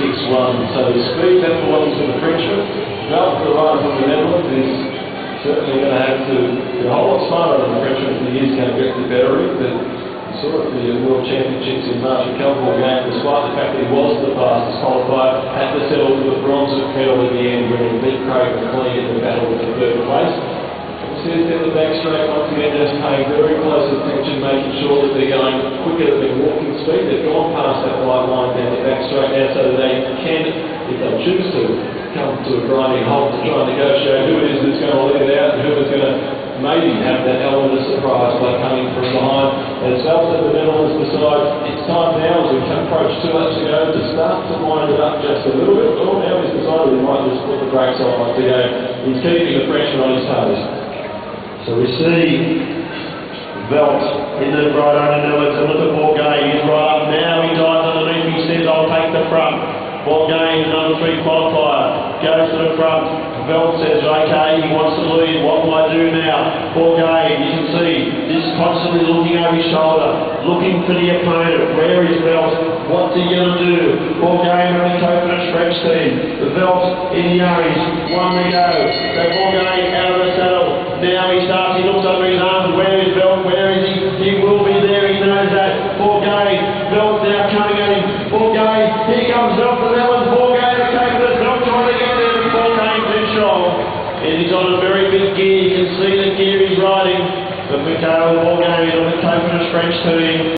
6-1. So the speed that belongs to the Frenchman. Veldt, the rider from the Netherlands, is certainly going to have to get a whole lot smarter than the Frenchman if he is going to get the better of it. But you saw at the World Championships in March, Mickael Bourgain, despite the fact that he was the fastest qualifier, had to settle for the bronze medal in the end when he beat Craig McLean in the battle for third place. Says that the back straight once again just paying very close attention, making sure that they're going quicker than their walking speed. They've gone past that white line down the back straight now so that they can, if they choose to, come to a grinding halt to try and negotiate who it is that's going to lead it out and who is going to maybe have that element of surprise by coming from behind. And it's Veldt that the Netherlands decide it's time now, as we approach 2 laps to go, to start to wind it up just a little bit. Well, now he's decided he might just put the brakes on once again. He's keeping the Frenchman on his toes. So we see Veldt in the right under Netherlands, and look at Bourgain, he's right up now, he dives underneath, he says I'll take the front. Bourgain, the number 3 qualifier, goes to the front. Veldt says okay, he wants to lead, what will I do now? Bourgain, you can see, just constantly looking over his shoulder, looking for the opponent. Where is Veldt? What's he going to do? Bourgain on the confidence French team. Veldt in the Aries, 1 to go. So Bourgain out of the saddle. Now he starts, he looks over his arms. Where is Veldt? Where is he? He will be there, he knows that. Bourgain, Veldt now coming at him. Bourgain, here comes Veldt, the Netherlands. Bourgain, the confidence. Veldt trying to get there, but Bourgain too strong. And he's on a very big gear, you can see the gear he's riding. But Mickael Bourgain on the confidence French team.